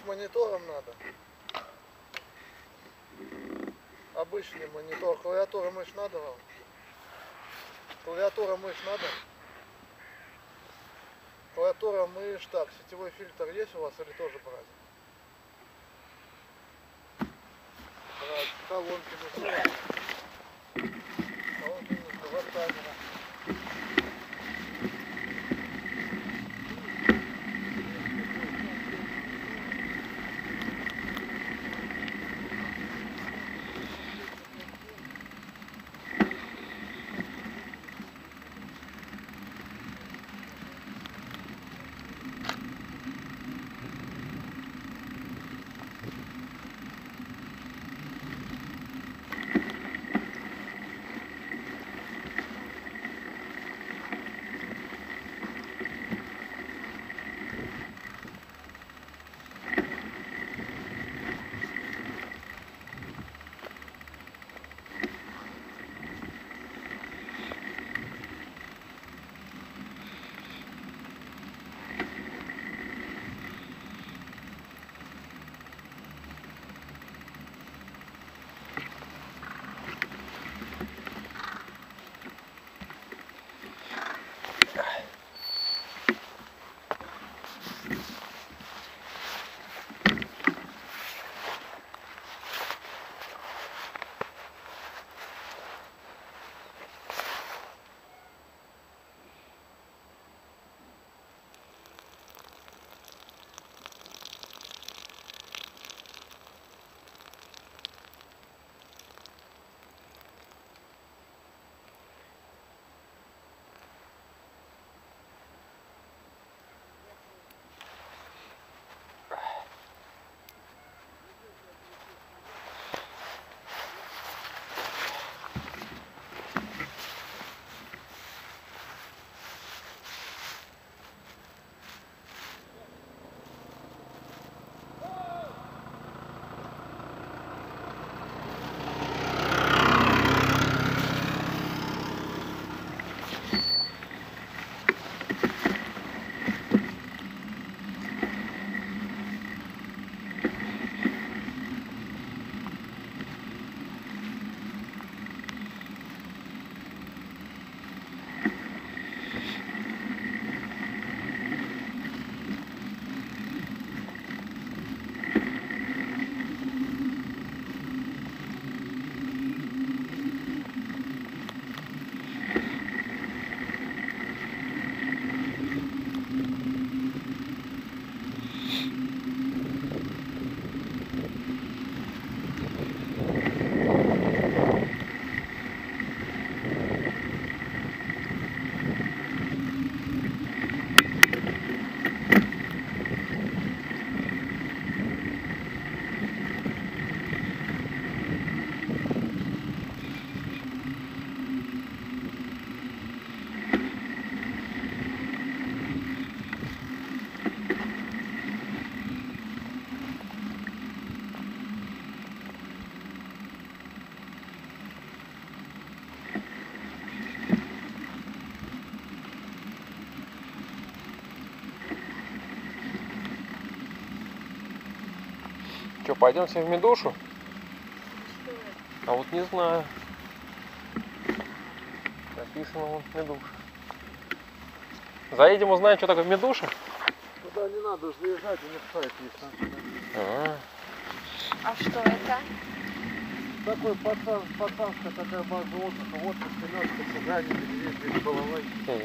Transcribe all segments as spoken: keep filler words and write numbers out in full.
монитором надо. Обычный монитор. Клавиатура, мышь надо вам? Клавиатура, мышь надо? Клавиатура, мышь. Так, сетевой фильтр есть у вас или тоже брать? Брать. Колонки нужны. Колонки нужны. Вот камера. Что, пойдемте в Медушу? Что это? А вот не знаю. Написано вон Медуша. Заедем, узнаем, что такое Медуша. Туда не надо уж заезжать, у них сайт есть. А-а-а. А что это? Такой пацан, пацанская такая база отдыха, вот семерка, Сагани, Медведь, без головой.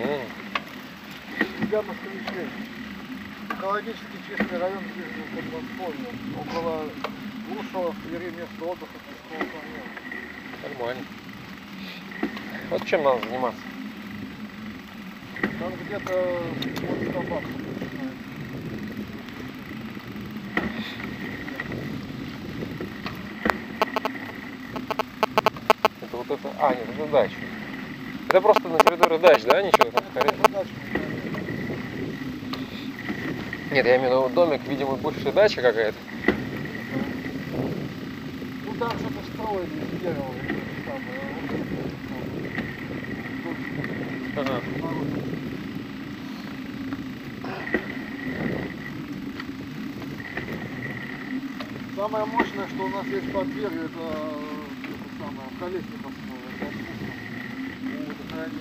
Для москвичей. Экологически чистый район Ближнего Подмосковья. Около лучшего в Твери места отдыха Пескового каньона. Нормально. Вот чем надо заниматься. Там где-то вот собак. Это вот это... А, нет, это дача. Это просто на территории дач, да? Ничего там скорее. Нет, я имею в виду домик, видимо, бывшая дача какая-то. Ну там что-то строили, дерево, самое. Ага. Самое мощное, что у нас есть под дверью, это, это самое, колесниковское, это вкусно. Вот, это они.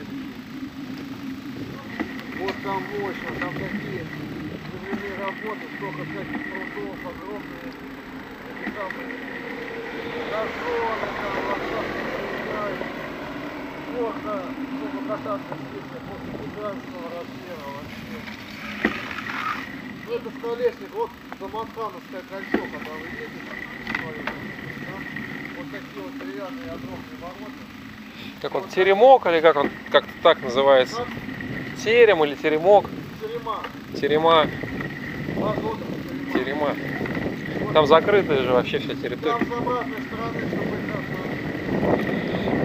Вот там мощно, там такие земляные работы, столько всяких прудов, огромные, эти самые, газоны, там, ландшафтные, можно, чтобы кататься здесь, после гигантского размера вообще. Ну это скалечник, вот Заманхановское кольцо, когда вы едете, да? Вот такие вот деревянные огромные ворота. Как он, теремок или как он как-то так называется? Как? Терем или теремок? Терема. Терема. Ворота, терема. Терема. Там закрытая же вообще вся территория. Там с обратной стороны, чтобы как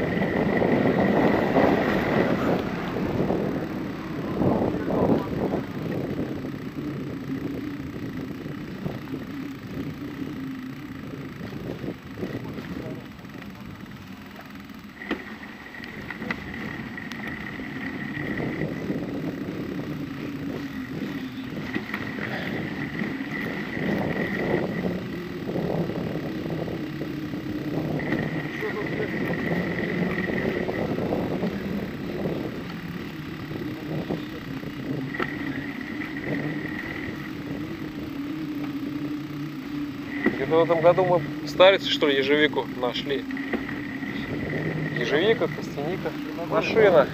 Где-то в этом году мы старицы, что ли, ежевику нашли. Ежевика, костяника. Машина.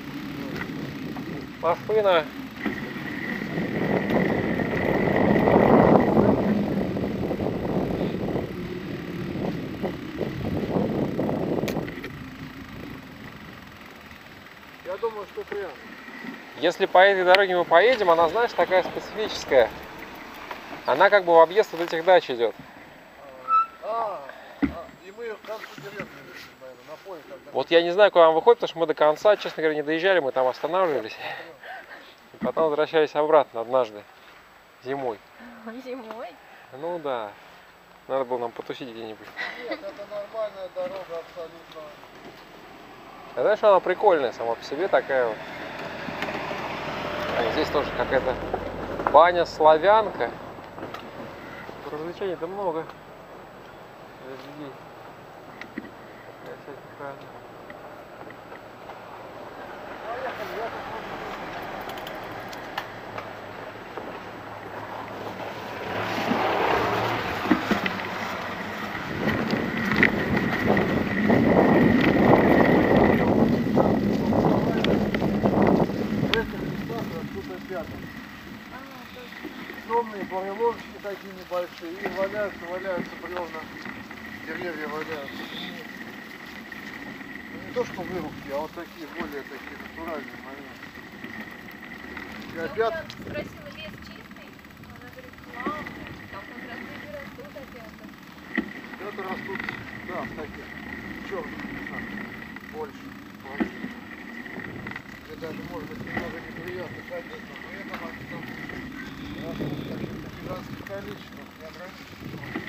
Машина. Я думаю, что прям. Если по этой дороге мы поедем, она, знаешь, такая специфическая. Она как бы в объезд от этих дач идет. А, а, и мы к концу деревни, наверное, на поле. Когда... Вот я не знаю, куда он выходит, потому что мы до конца, честно говоря, не доезжали, мы там останавливались. И потом возвращались обратно однажды, зимой. Зимой? Ну да, надо было нам потусить где-нибудь. Нет, это нормальная дорога абсолютно. А знаешь, она прикольная сама по себе такая вот. А здесь тоже какая-то баня-славянка. Развлечений-то много. Людей. Такая всяких разных. В этих местах растут опята. Темные буреломчики такие небольшие, и валяются, валяются бревна, деревья валяются. Ну, не то что вырубки, а вот такие, более такие натуральные моменты. И Я опят, спросила, лес чистый? Она говорит, славный. Там как раз не растут опята. опята растут, да, в таких черных местах, больше, больше. Где даже может быть немного неприятно ходить, но при этом они там растут в каких-то гигантских количествах, неограниченных.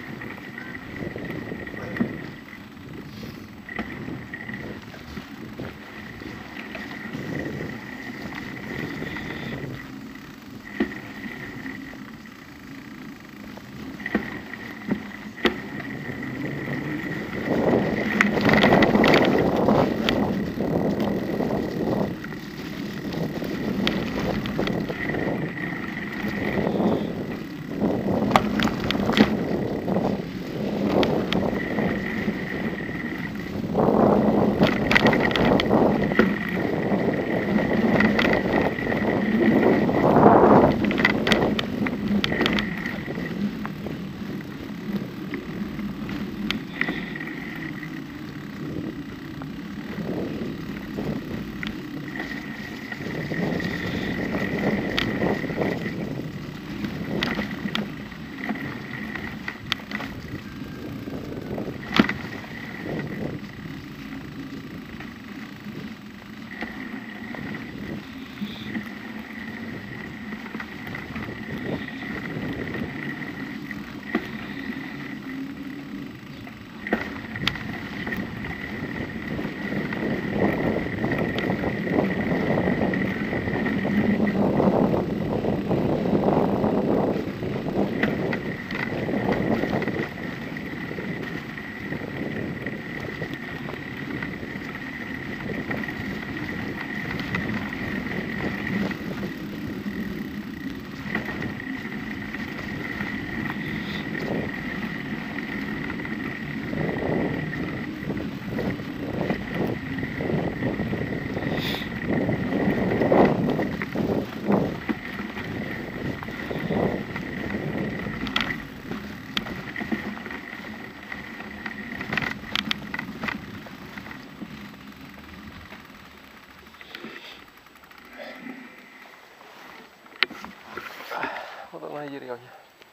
моя деревня.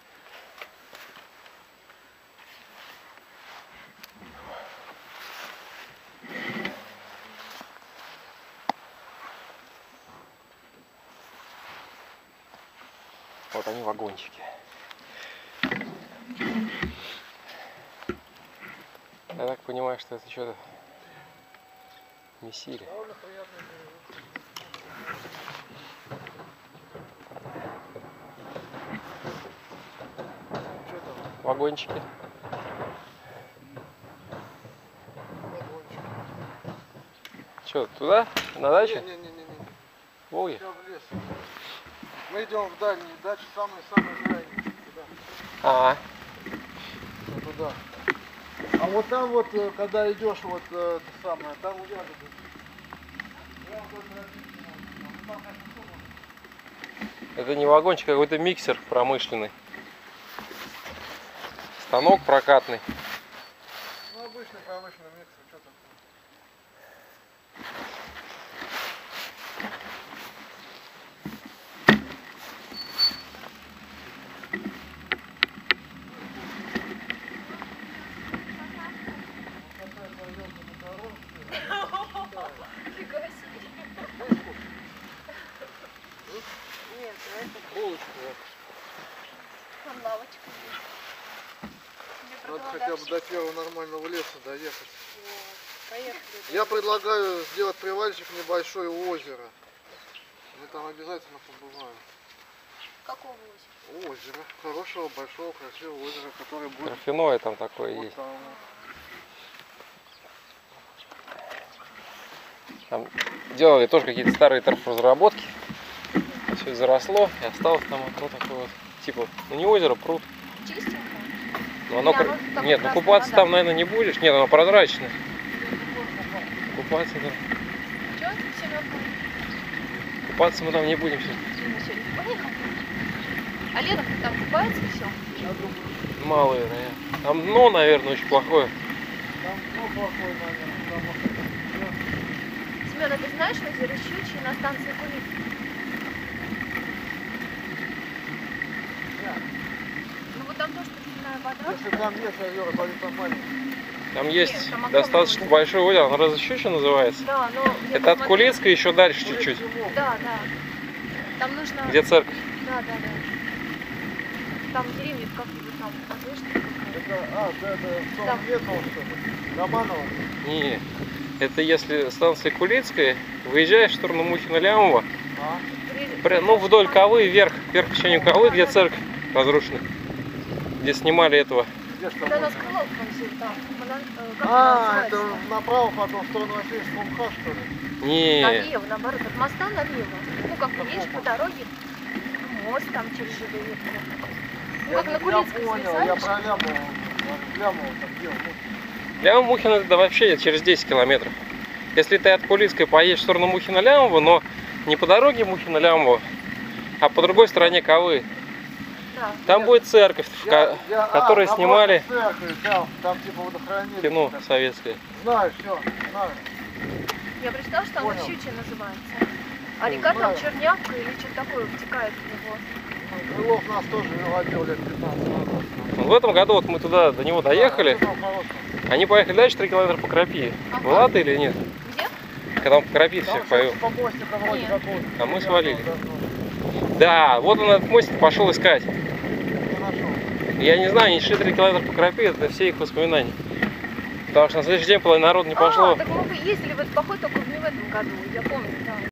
Вот они, вагончики. Я так понимаю, что это что-то месили. Довольно приятно. Что там? Вагончики. Вагончик. Что, туда? На дачу? Не-не-не-не. Волги? Сейчас в лес. Мы идем в дальние дачи, самые-самые крайние. Туда. А, Вот туда. А вот там вот, э, когда идешь, вот э, это самое, там ягоды. Прям вот родители, там, там, конечно, это не вагончик, а какой-то миксер промышленный. Станок прокатный. ну обычный промышленный миксер, что такое. Фига себе. Нет, это Булочку. там лавочка есть. Мне Надо хотя бы проголодавшись. до первого нормального леса доехать. Вот. Поехали. Я предлагаю сделать привальчик небольшой у озера. Мы там обязательно побываем. Какого озера? Озеро. Хорошего, большого, красивого озера, которое будет Торфяное там такое вот есть. там. Там делали тоже какие-то старые торфразработки. Все заросло и осталось там вот такое вот. Типа, ну не озеро, пруд. Чистенько? Но оно Да, кр- ну, там Нет, ну красная купаться вода. там, наверное, не будешь. Нет, оно прозрачное. Купаться, да. Чё, Семёнка? Купаться мы там не будем сегодня. Дима сегодня поехал. А летом там купается и все. Я думаю, Мало, вероятно. Там дно, наверное, очень плохое. там ну плохой, наверное. Там вот это. Семён, а ты знаешь озеро Щучье на станции Кулиц? Ну вот там тоже питьевая вода. Если там есть озера, то они там маленькие. Там есть Нет, там огромное достаточно озеро. большое озеро. Оно разве Щучье называется? Да, но... я Это от посмотрела- Кулицка еще дальше чуть-чуть. Да, да. Там нужно... Где церковь? Да, да, да. Там деревня как-нибудь там, подвижная. Это, а, да, это Там. сон Летного, что ли? Романова. Не. Это если станция Кулицкая, выезжаешь в сторону Мухина-Лямова, А? пря- ну вдоль Ковы, вверх, вверх по течению Ковы, где церковь разрушена, где снимали этого. Где ж там Когда нас озеро? крыло там, там, она, э, как А, она это называется? направо потом, в сторону Васильевского мха, что ли? Не, Налево, наоборот, от моста налево. Ну, как ты Какого? едешь по дороге, мост там через железку. Ну, Я, как на я Кулицкой понял, я слезаешь. про Лямова. Лямова там где? Лямов Мухина да вообще через десять километров. Если ты от Кулицкой поедешь в сторону Мухина-Лямова, но не по дороге Мухина-Лямова, а по другой стороне Ковы, Да. там будет церковь, в ко- Я- я- а, которой напротив снимали церкви, да, там типа водохранилище. кино советское. Знаю, все, знаю. Я прочитала, что оно Понял. Щучье называется. А река там знаю. Чернявка или что-то такое втекает в него. Ну, Крылов нас тоже выводил лет пятнадцать назад. В этом году вот мы туда до него доехали, Да, это хорошо. они поехали дальше три километра по Крапиве. Ага. Была ты или нет? Где? Когда он по Крапиве Там всех что-то повел. по мостику вроде Нет. какого-то. А мы свалили. Да, ну, Да, вот он этот мостик пошел искать. не нашел. Я не знаю, они шли три километра по Крапиве, это все их воспоминания. Потому что на следующий день половина народа не пошло. А, так мы бы ездили в этот поход только не в этом году, я помню, да.